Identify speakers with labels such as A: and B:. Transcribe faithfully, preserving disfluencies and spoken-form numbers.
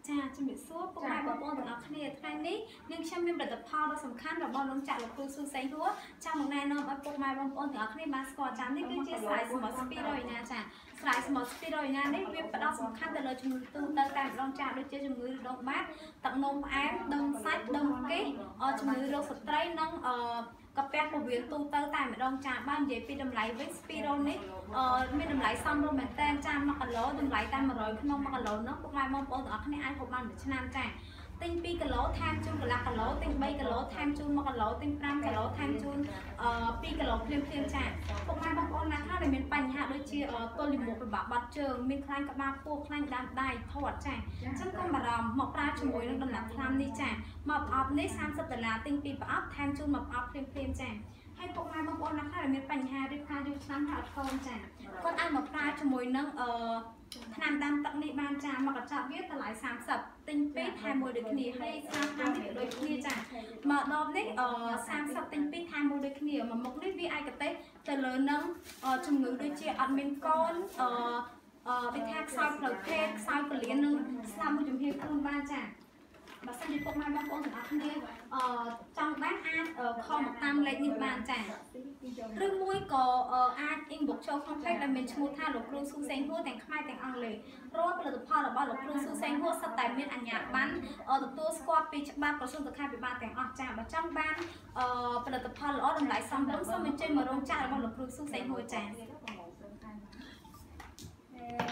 A: ចាជំរាបសួរពុកម៉ែបងប្អូនទាំងអស់គ្នាថ្ងៃនេះយើងខ្ញុំមានផលិតផលដ៏សំខាន់របស់លោកចាក់លោកគ្រូស៊ូសេងហួរចាំមកណែនាំឲ្យពុកម៉ែបងប្អូនទាំងអស់គ្នាបានស្គាល់ចានេះគឺជាស្រាយសម្បត្តិស្ពីរ៉ូអ៊ីណាចាស្រាយសម្បត្តិស្ពីរ៉ូអ៊ីណានេះវាផ្ដោតសំខាន់ទៅលើជំងឺទូទៅតែម្ដងចាដូចជាជំងឺរោគបាតទឹកនោមផ្អែមដុំសាច់ដុំកេះជំងឺរោគស្ត្រីនិងអឺកាពះពោះវៀនទូទៅតែម្ដងចាបាននិយាយពីតម្លៃវិញស្ពីរ៉ូនេះអឺមានតម្លៃសមរម្យមែនតើចាមួយគីឡូតម្លៃតែមួយរយក្នុងមួយគីឡូនោះពុកម៉ែបងប្អូនទាំងអស់គ្នាអាចហូបបានមួយឆ្នាំចាទិញពីរគីឡូថែមជូនកន្លះគីឡូទិញបីគីឡូថែមជូនមួយគីឡូទិញប្រាំគីឡូថែមជូនអឺពីរគីឡូភ្លាមភ្លាមចាពុកម៉ែបងប្អូនណាខ្លះដែលមានបញ្ហាដូចជាទល់លាមកពិបាកបាត់ជើងមានខ្លាញ់ក្បាលពោះខ្លាញ់ដើមដៃធាត់ចាអញ្ចឹងកុំបារម្ភមកប្រើជាមួយនឹងដំណាក់ថ្នាំនេះចាមកប្រអប់នេះសាមសិបដុល្លារទិញពីរប្រអប់ថែមជូនមកប្រអប់ភ្លាមភ្លាមចាហើយពុកម៉ែបងប្អូនណាខ្លះដែលមានបញ្ហាឬខ្លាចយូរឆ្នាំថាអត់ធន់ចាគាត់អាចមកប្រើជាមួយនឹងអឺថ្នាំដាំទឹកនេះបានចាមកកញ្ចប់វាតម្លៃសាមសិបទិញពីរថែមមួយដូចគ្នាហើយស្រាថ្នាំនេះដូចគ្នាចាមកដបនេះអឺសាមសិបទិញពីរថែមមួយដូចគ្នាមួយមុខនេះវាឯកទេសទៅលើនឹងជំងឺដូចជាអត់មានកូនអឺអឺវាថាខ្សោយផ្លូវភេទខ្សោយពលាននិងស្លាប់មួយជំហានខ្លួនបានចាបើសិនជាពុកម៉ែបងប្អូនទាំងអស់គ្នាអឺចង់បានអាចខលមកតាមលេខនេះបានចាឬមួយក៏អាច inbox ចូលក្នុង page ដែលមានឈ្មោះថាលោកគ្រូស៊ូសេងហួរទាំងខ្មែរទាំងអង់គ្លេសរាល់ផលិតផលរបស់លោកគ្រូស៊ូសេងហួរសុទ្ធតែមានអាជ្ញាប័ណ្ណទទួលស្គាល់ពីច្បាប់ក្រសួងសុខាភិបាលទាំងអស់ចាបើចង់បានផលិតផលល្អតម្លៃសមរម្យសូមអញ្ជើញមករោងចក្ររបស់លោកគ្រូស៊ូសេងហួរចា